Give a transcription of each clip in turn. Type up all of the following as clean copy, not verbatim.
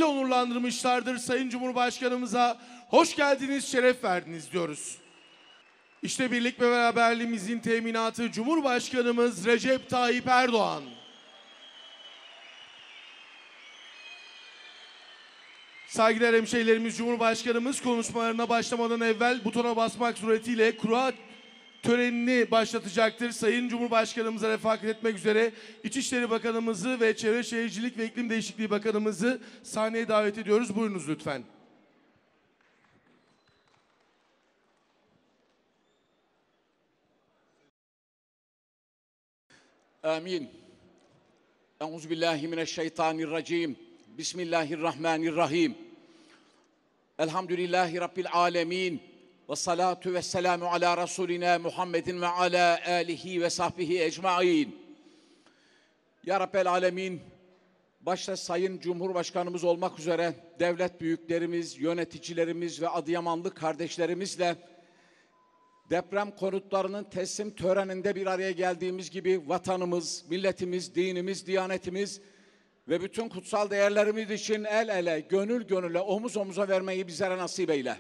onurlandırmışlardır. Sayın Cumhurbaşkanımıza hoş geldiniz, şeref verdiniz diyoruz. İşte birlik ve beraberliğimizin teminatı Cumhurbaşkanımız Recep Tayyip Erdoğan. Saygıdeğer hemşehrilerimiz, Cumhurbaşkanımız konuşmalarına başlamadan evvel butona basmak suretiyle kura törenini başlatacaktır. Sayın Cumhurbaşkanımıza refakat etmek üzere İçişleri Bakanımızı ve Çevre Şehircilik ve İklim Değişikliği Bakanımızı sahneye davet ediyoruz. Buyurunuz lütfen. Amin. Euzubillahimineşşeytanirracim. Bismillahirrahmanirrahim. Elhamdülillahi Rabbil alemin. Ve salatu ve selamu ala Resulina Muhammedin ve ala alihi ve sahbihi ecmain. Ya Rabbel alemin, başta Sayın Cumhurbaşkanımız olmak üzere devlet büyüklerimiz, yöneticilerimiz ve Adıyamanlı kardeşlerimizle deprem konutlarının teslim töreninde bir araya geldiğimiz gibi vatanımız, milletimiz, dinimiz, diyanetimiz ve bütün kutsal değerlerimiz için el ele, gönül gönüle, omuz omuza vermeyi bizlere nasip eyle.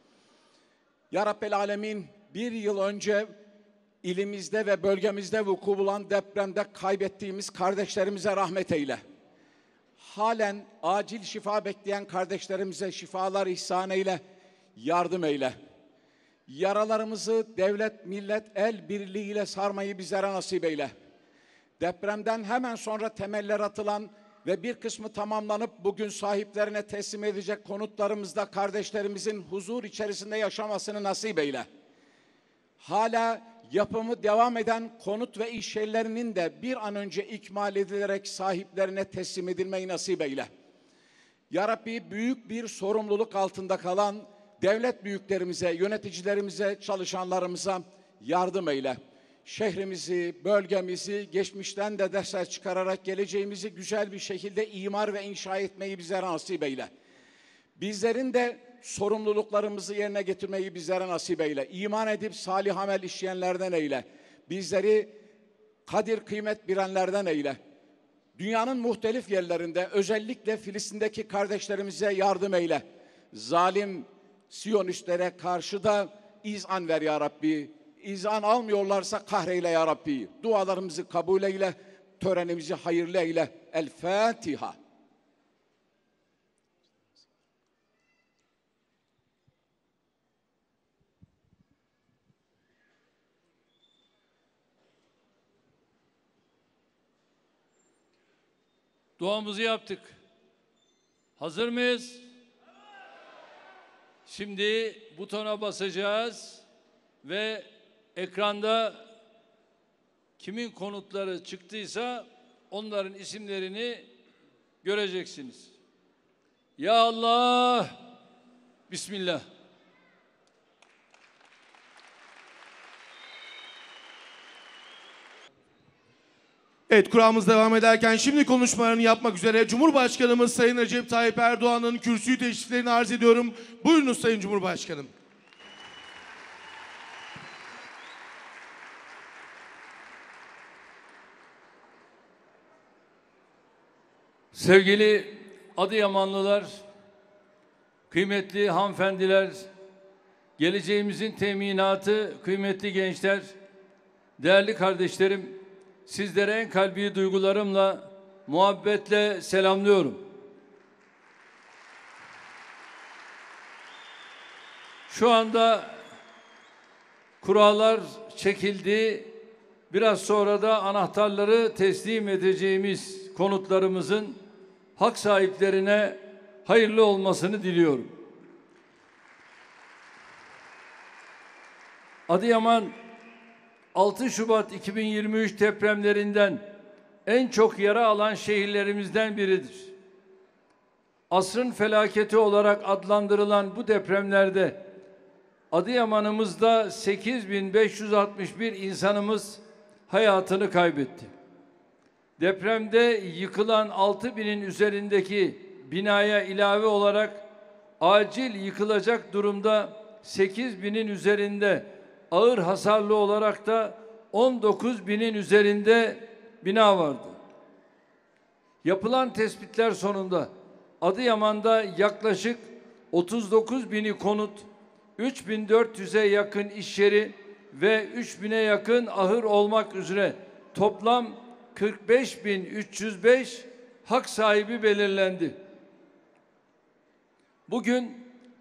Ya Rabbel alemin, bir yıl önce ilimizde ve bölgemizde vuku bulan depremde kaybettiğimiz kardeşlerimize rahmet eyle. Halen acil şifa bekleyen kardeşlerimize şifalar ihsan eyle, yardım eyle. Yaralarımızı devlet, millet, el birliğiyle sarmayı bizlere nasip eyle. Depremden hemen sonra temeller atılan ve bir kısmı tamamlanıp bugün sahiplerine teslim edecek konutlarımızda kardeşlerimizin huzur içerisinde yaşamasını nasip eyle. Hala yapımı devam eden konut ve iş yerlerinin de bir an önce ikmal edilerek sahiplerine teslim edilmeyi nasip eyle. Ya Rabbi, büyük bir sorumluluk altında kalan devlet büyüklerimize, yöneticilerimize, çalışanlarımıza yardım eyle. Şehrimizi, bölgemizi geçmişten de dersler çıkararak geleceğimizi güzel bir şekilde imar ve inşa etmeyi bizlere nasip eyle. Bizlerin de sorumluluklarımızı yerine getirmeyi bizlere nasip eyle. İman edip salih amel işleyenlerden eyle. Bizleri kadir kıymet bilenlerden eyle. Dünyanın muhtelif yerlerinde, özellikle Filistin'deki kardeşlerimize yardım eyle. Zalim Siyonistlere karşı da izan ver ya Rabbi. İzan almıyorlarsa kahreyle ya Rabbi. Dualarımızı kabul eyle, törenimizi hayırlı eyle. El Fatiha. Duamızı yaptık. Hazır mıyız? Şimdi butona basacağız ve ekranda kimin konutları çıktıysa onların isimlerini göreceksiniz. Ya Allah, Bismillah. Evet, kuramız devam ederken şimdi konuşmalarını yapmak üzere Cumhurbaşkanımız Sayın Recep Tayyip Erdoğan'ın kürsüyü teşriflerini arz ediyorum. Buyurunuz Sayın Cumhurbaşkanım. Sevgili Adıyamanlılar, kıymetli hanımefendiler, geleceğimizin teminatı, kıymetli gençler, değerli kardeşlerim, sizlere en kalbi duygularımla, muhabbetle selamlıyorum. Şu anda kurallar çekildi. Biraz sonra da anahtarları teslim edeceğimiz konutlarımızın hak sahiplerine hayırlı olmasını diliyorum. Adıyaman 6 Şubat 2023 depremlerinden en çok yara alan şehirlerimizden biridir. Asrın felaketi olarak adlandırılan bu depremlerde Adıyaman'ımızda 8.561 insanımız hayatını kaybetti. Depremde yıkılan 6.000'in üzerindeki binaya ilave olarak acil yıkılacak durumda 8.000'in üzerinde, ağır hasarlı olarak da 19.000'in üzerinde bina vardı. Yapılan tespitler sonunda Adıyaman'da yaklaşık 39.000'i konut, 3.400'e yakın iş yeri ve 3.000'e yakın ahır olmak üzere toplam 45.305 hak sahibi belirlendi. Bugün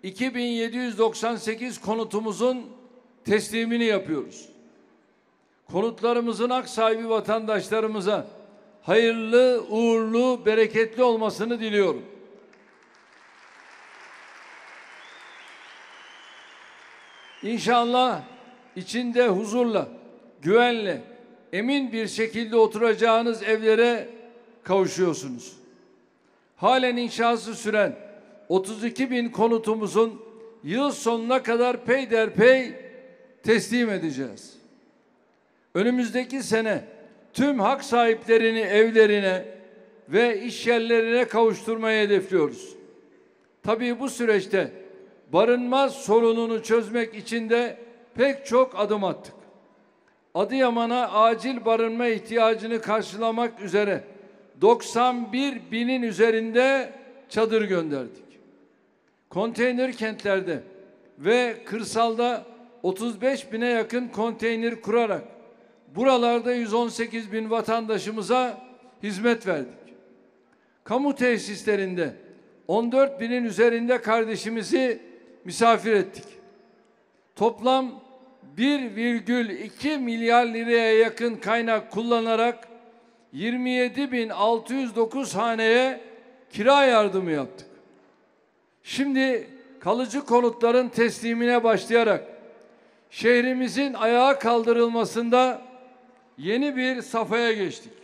2.798 konutumuzun teslimini yapıyoruz. Konutlarımızın hak sahibi vatandaşlarımıza hayırlı, uğurlu, bereketli olmasını diliyorum. İnşallah içinde huzurla, güvenle, emin bir şekilde oturacağınız evlere kavuşuyorsunuz. Halen inşası süren 32.000 konutumuzun yıl sonuna kadar peyderpey teslim edeceğiz. Önümüzdeki sene tüm hak sahiplerini evlerine ve iş yerlerine kavuşturmayı hedefliyoruz. Tabii bu süreçte barınma sorununu çözmek için de pek çok adım attık. Adıyaman'a acil barınma ihtiyacını karşılamak üzere 91.000'in üzerinde çadır gönderdik. Konteyner kentlerde ve kırsalda 35.000'e yakın konteyner kurarak buralarda 118.000 vatandaşımıza hizmet verdik. Kamu tesislerinde 14.000'in üzerinde kardeşimizi misafir ettik. Toplam 1,2 milyar liraya yakın kaynak kullanarak 27.609 haneye kira yardımı yaptık. Şimdi kalıcı konutların teslimine başlayarak şehrimizin ayağa kaldırılmasında yeni bir safhaya geçtik.